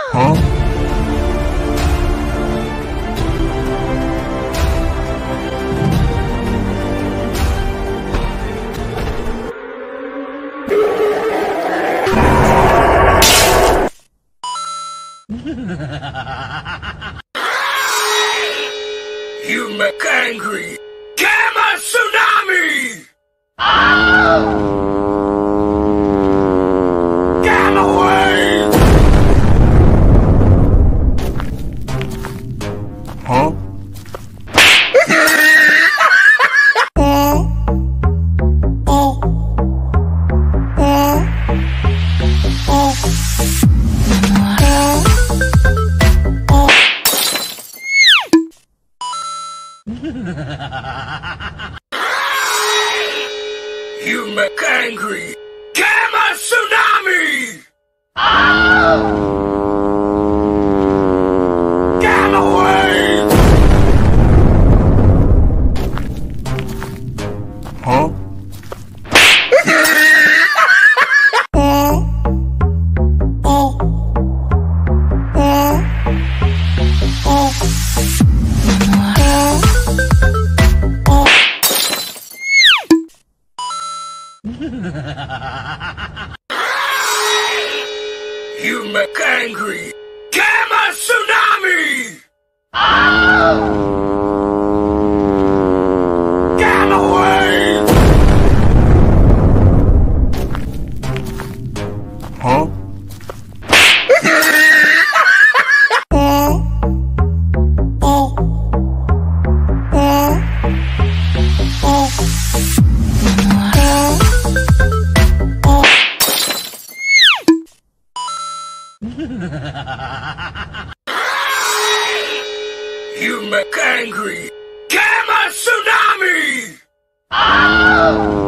You make angry. Gamma tsunami! Gamma wave! Huh? You make angry. Gamma tsunami! Gamma wave! Huh? You make angry. Gamma tsunami! Gamma wave! Huh? You make angry. Gamma tsunami!